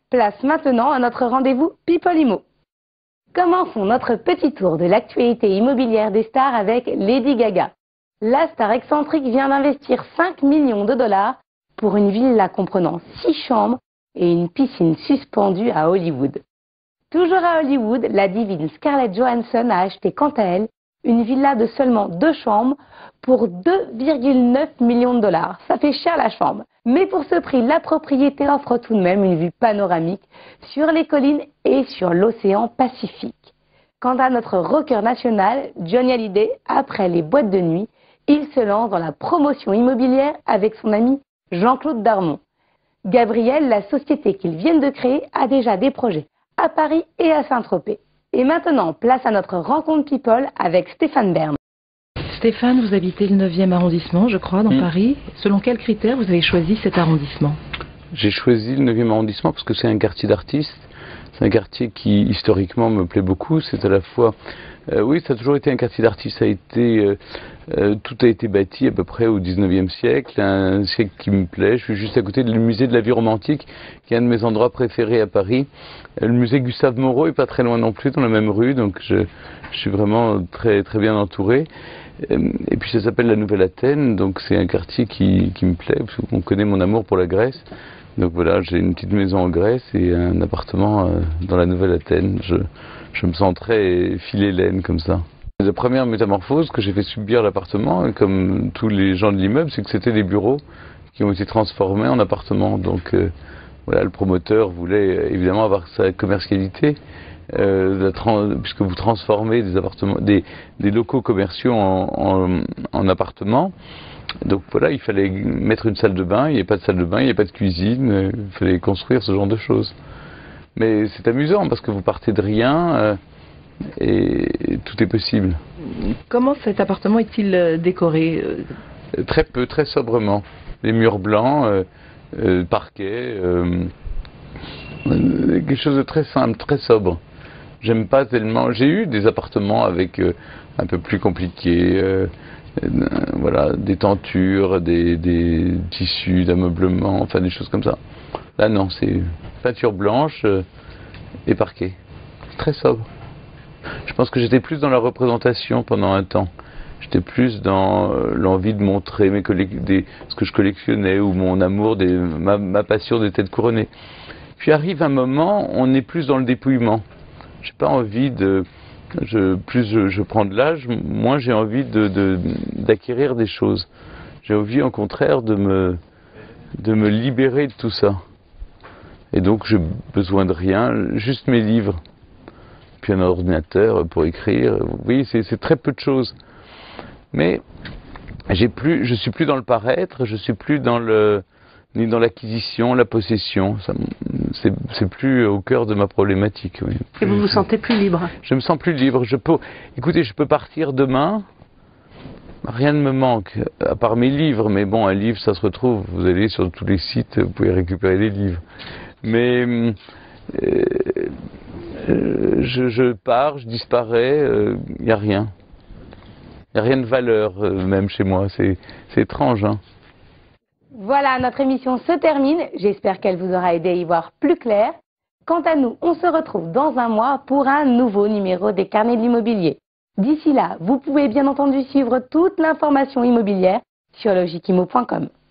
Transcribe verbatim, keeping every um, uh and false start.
Place maintenant à notre rendez-vous People Immo. Commençons notre petit tour de l'actualité immobilière des stars avec Lady Gaga. La star excentrique vient d'investir cinq millions de dollars pour une villa comprenant six chambres et une piscine suspendue à Hollywood. Toujours à Hollywood, la divine Scarlett Johansson a acheté quant à elle une villa de seulement deux chambres pour deux virgule neuf millions de dollars. Ça fait cher la chambre. Mais pour ce prix, la propriété offre tout de même une vue panoramique sur les collines et sur l'océan Pacifique. Quant à notre rocker national, Johnny Hallyday, après les boîtes de nuit, il se lance dans la promotion immobilière avec son ami Jean-Claude Darmon. Gabriel, la société qu'ils viennent de créer, a déjà des projets à Paris et à Saint-Tropez. Et maintenant, place à notre rencontre People avec Stéphane Bern. Stéphane, vous habitez le neuvième arrondissement, je crois, dans mmh. Paris. Selon quels critères vous avez choisi cet arrondissement? J'ai choisi le neuvième arrondissement parce que c'est un quartier d'artistes. C'est un quartier qui, historiquement, me plaît beaucoup. C'est à la fois... Euh, oui, ça a toujours été un quartier d'artistes. Ça a été, euh, euh, tout a été bâti à peu près au dix-neuvième siècle. Un siècle qui me plaît. Je suis juste à côté du musée de la vie romantique, qui est un de mes endroits préférés à Paris. Euh, le musée Gustave Moreau est pas très loin non plus, dans la même rue. Donc je, je suis vraiment très, très bien entouré. Et puis ça s'appelle la Nouvelle Athènes, donc c'est un quartier qui, qui me plaît, parce qu'on connaît mon amour pour la Grèce. Donc voilà, j'ai une petite maison en Grèce et un appartement euh, dans la Nouvelle Athènes. Je, je me sens très philhellène comme ça. La première métamorphose que j'ai fait subir l'appartement, comme tous les gens de l'immeuble, c'est que c'était des bureaux qui ont été transformés en appartements. Donc euh, voilà, le promoteur voulait évidemment avoir sa commercialité. Euh, la puisque vous transformez des appartements, des, des locaux commerciaux en, en, en appartements. Donc voilà, il fallait mettre une salle de bain, il n'y avait pas de salle de bain, il n'y avait pas de cuisine, euh, il fallait construire ce genre de choses. Mais c'est amusant parce que vous partez de rien euh, et, et tout est possible. Comment cet appartement est-il décoré? Très peu, très sobrement. Les murs blancs, euh, euh, parquet, euh, quelque chose de très simple, très sobre. J'aime pas tellement. J'ai eu des appartements avec euh, un peu plus compliqués, euh, euh, voilà, des tentures, des, des tissus d'ameublement, enfin des choses comme ça. Là non, c'est peinture blanche euh, et parquet. Très sobre. Je pense que j'étais plus dans la représentation pendant un temps. J'étais plus dans euh, l'envie de montrer mes des, ce que je collectionnais ou mon amour, des, ma, ma passion des têtes couronnées. Puis arrive un moment, on est plus dans le dépouillement. J'ai pas envie de... Je, plus je, je prends de l'âge, moins j'ai envie de, de, d'acquérir des choses. J'ai envie, au contraire, de me, de me libérer de tout ça. Et donc, j'ai besoin de rien, juste mes livres. Puis un ordinateur pour écrire. Vous voyez, c'est, c'est très peu de choses. Mais j'ai plus, je suis plus dans le paraître, je suis plus dans le... ni dans l'acquisition, la possession. Ça, c'est, c'est plus au cœur de ma problématique. Oui. Et vous vous sentez plus libre? Je me sens plus libre. Je peux, écoutez, je peux partir demain. Rien ne me manque, à part mes livres. Mais bon, un livre, ça se retrouve. Vous allez sur tous les sites, vous pouvez récupérer les livres. Mais euh, je, je pars, je disparais, il euh, n'y a rien. Il n'y a rien de valeur, euh, même chez moi. C'est, c'est étrange, hein. Voilà, notre émission se termine. J'espère qu'elle vous aura aidé à y voir plus clair. Quant à nous, on se retrouve dans un mois pour un nouveau numéro des Carnets de l'immobilier. D'ici là, vous pouvez bien entendu suivre toute l'information immobilière sur logiquimo point com.